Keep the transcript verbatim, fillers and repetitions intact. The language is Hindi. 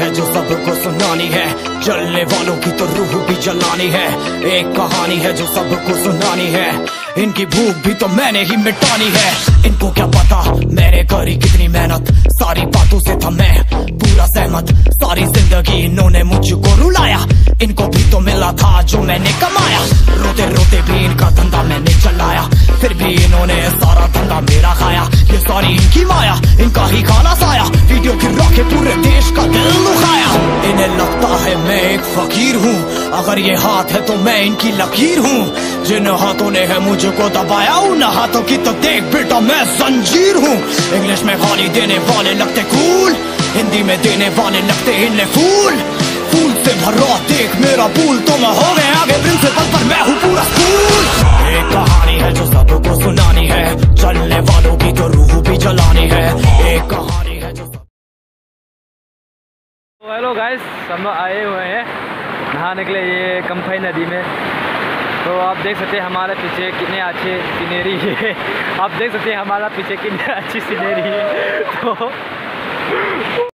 है जो सबको सुनानी है, जलने वालों की तो रूह भी जलानी है। एक कहानी है जो सबको सुनानी है, इनकी भूख भी तो मैंने ही मिटानी है। इनको क्या पता मैंने करी कितनी मेहनत, सारी बातों से था मैं पूरा सहमत। सारी जिंदगी इन्होंने मुझको रुलाया, इनको भी तो मिला था जो मैंने कमाया। रोते रोते भी इनका धंधा मैंने चलाया, फिर भी इन्होंने सारा धंधा मेरा खाया। ये सारी इनकी माया, इनका ही खाना साया, वीडियो गिरा के पूरे देश का दिल दुखाया। इन्हें लगता है मैं एक फकीर हूँ, अगर ये हाथ है तो मैं इनकी लकीर हूँ। जिन हाथों ने है मुझको दबाया, उन हाथों की तो देख बेटा मैं जंजीर हूँ। इंग्लिश में गाली देने वाले लगते कूल, हिंदी में देने वाले लगते इन्हें फूल। फूल से भरा देख मेरा पूल, तो मैं हो गया आगे प्रिंसिपल पर मैं हूँ पूरा स्कूल। एक कहानी है जो सबको सुनानी है, चलने वालों की तो रूह भी जलानी है। एक कहानी है जो हेलो गाइस, हम लोग आए हुए हैं नहाने के लिए ये कम्फई नदी में। तो आप देख सकते हैं हमारे पीछे कितने अच्छे सीनरी है। आप देख सकते हैं हमारा पीछे कितनी अच्छी सीनरी है। तो